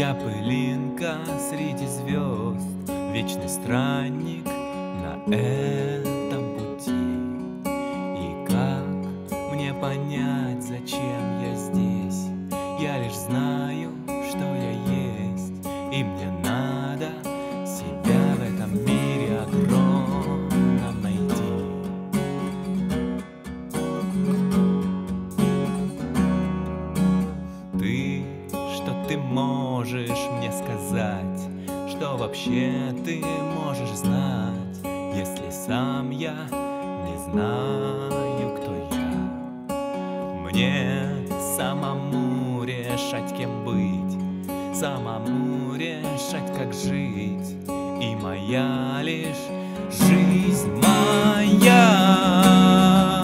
Я пылинка среди звезд, вечный странник на этом пути. И как мне понять, зачем я здесь? Я лишь знаю, что я есть, и мне надо себя в этом мире огромном найти. Что ты можешь мне сказать? Что вообще ты можешь знать, если сам я не знаю, кто я? Мне самому решать, кем быть, самому решать, как жить. И моя лишь жизнь моя.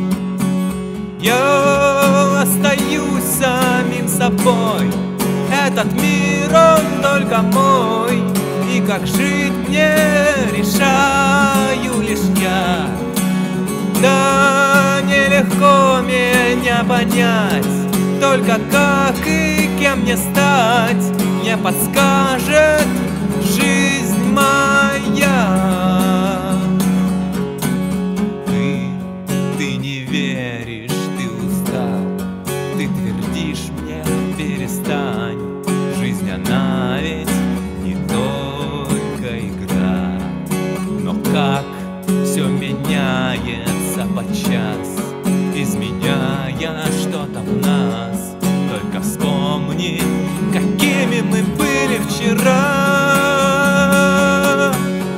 Я остаюсь самим собой. Этот мир, он только мой. И как жить мне решаю лишь я. Да, нелегко меня понять, только как и кем мне стать, мне подскажет жизнь моя. Ты не веришь, ты устал, ты твердишь мне перестань. Жизнь, она ведь не только игра. Но как все меняется подчас, изменяя что-то в нас. Только вспомни, какими мы были вчера.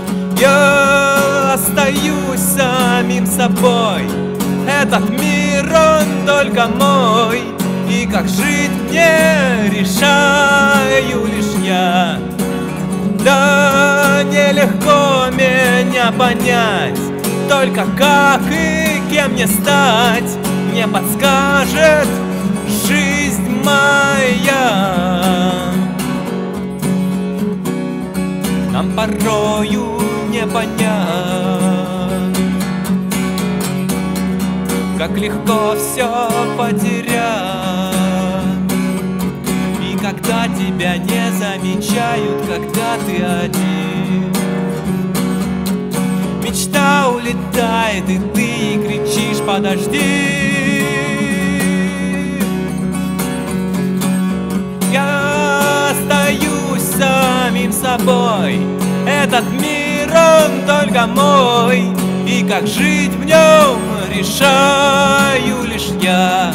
Я остаюсь самим собой. Этот мир, он только мой. И как жить мне решаю лишь я. Да, нелегко меня понять, только как и кем мне стать, мне подскажет жизнь моя. Нам порою не понять, как легко все потерять. И когда тебя не замечают, когда ты один, мечта улетает, и ты кричишь: подожди. Я остаюсь самим собой. Этот мир, он только мой. И как жить в нем решаю лишь я.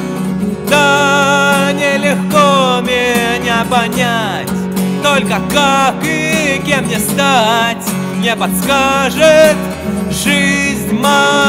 Да, нелегко меня понять, только как и кем мне стать, мне подскажет жизнь моя.